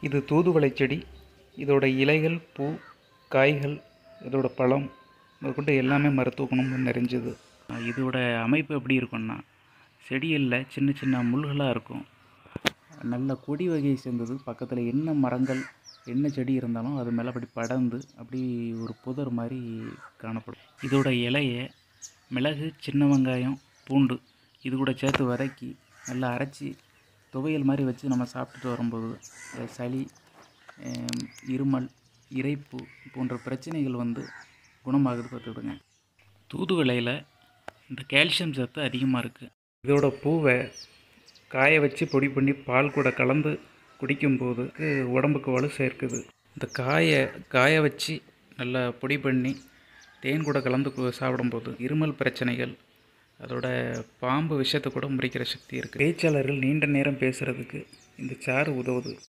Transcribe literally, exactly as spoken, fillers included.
இது தூதுவளை செடி. இதோட இலைகள், பூ, காய்கள், இதோட பழம் முதற்கொண்டு எல்லாமே மருத்துவ குணம் நிறைஞ்சது. இதோட அமைப்பு எப்படி இருக்கும்னா, செடிகளில் சின்ன சின்ன முள்களாக இருக்கும். நல்ல கொடி வகையை சேர்ந்தது. பக்கத்தில் என்ன மரங்கள் என்ன செடி இருந்தாலும் அது மேலே அப்படி படர்ந்து அப்படி ஒரு புதர் மாதிரி காணப்படும். இதோட இலையை மிளகு, சின்ன வெங்காயம், பூண்டு இது கூட சேர்த்து வதக்கி நல்லா அரைச்சி துவையல் மாதிரி வச்சு நம்ம சாப்பிட்டுட்டு வரும்போது சளி, இருமல், இரைப்பு போன்ற பிரச்சனைகள் வந்து குணமாகுது பார்த்துக்கிடுங்க. தூதுவளையில் இந்த கால்சியம் சத்து அதிகமாக இருக்குது. இதோட பூவை காய வச்சு பொடி பண்ணி பால் கூட கலந்து குடிக்கும்போது உடம்புக்கு வலு சேர்க்குது. இந்த காயை காய வச்சு நல்லா பொடி பண்ணி தேன் கூட கலந்து சாப்பிடும்போது இருமல் பிரச்சனைகள், அதோட பாம்பு விஷத்தை கூட முறிக்கிற சக்தி இருக்குது. பேச்சாளர்கள் நீண்ட நேரம் பேசுகிறதுக்கு இந்த சாறு உதவுது.